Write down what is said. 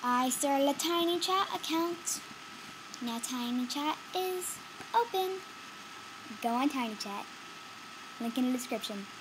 I started a TinyChat account. Now TinyChat is open. Go on TinyChat. Link in the description.